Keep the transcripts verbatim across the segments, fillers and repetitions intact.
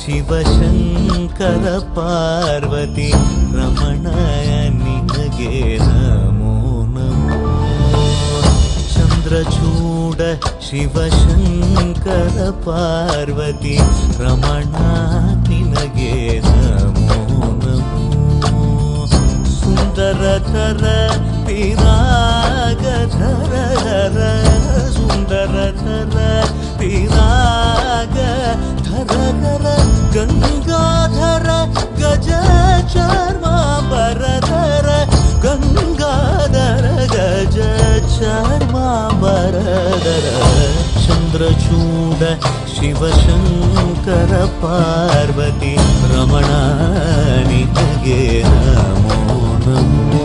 ಶಿವಶಂಕರ ಪಾರ್ವತಿ ರಮಣ ನಿನಗೆ ನಮೋ ನಮೋ. ಚಂದ್ರಚೂಡ ಶಿವಶಂಕರ ಪಾರ್ವತಿ ರಮಣ ನಿನಗೆ ನಮೋ ನಮೋ. ಸುಂದರಧರ ಪಿರಾಗಧರ ಧರ ಸುಂದರಧರ ಪಿರಾಗ ಧರ ಧರ ಗಂಗಾಧರ ಗಜ ಚರ್ಮಾಂಬರಧರ ಗಂಗಾಧರ ಗಜ ಚರ್ಮಾಂಬರಧರ. ಚಂದ್ರಚೂಡ ಶಿವಶಂಕರ ಪಾರ್ವತಿ ರಮಣ ನಿನಗೆ ನಮೋ ನಮೋ.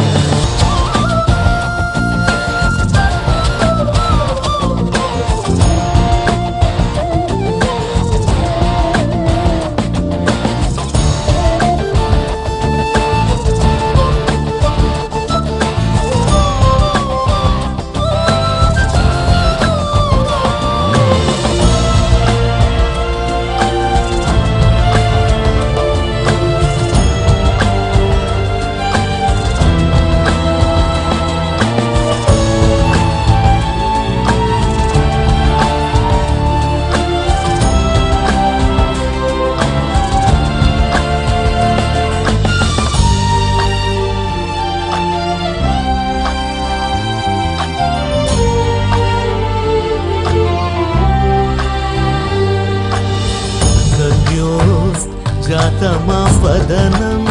जातमावदनं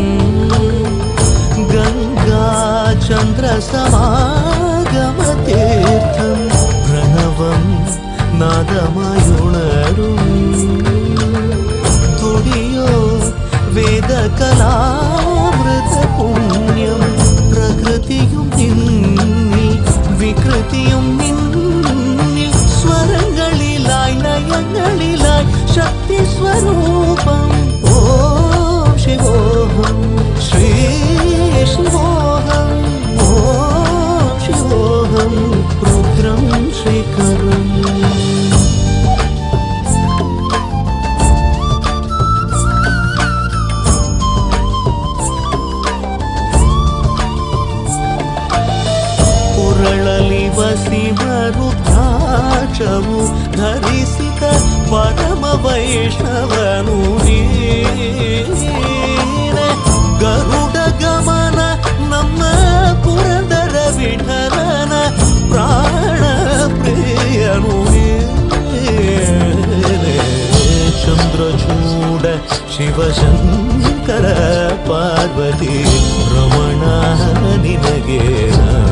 गंगा चंद्र समागमतीर्थं प्रणवं नादमयुणरुं तुडियो वेदकलामृत पुण्यं प्रकृतियुं निन्निल विकृतियुं निन्निल स्वरंगलिलाय लयंगलिलाय शक्ति स्वरूपं ओम शिवोहं श्री शिवोहं ओम शिवोहं रुद्रं श्रीकरम्. पुरळलि वसिमरुद्राक्षवु धरिसित परम वैष्णवनु ನೀನೆ. ಗರುಡ ಗಮನ ನಮ್ಮ ಪುರಂದರ ವಿಠಲನ ಪ್ರಾಣ ಪ್ರಿಯನು ನೀನೆ. ಚಂದ್ರಚೂಡ ಶಿವಶಂಕರ ಪಾರ್ವತಿ ರಮಣ ನಿನಗೆ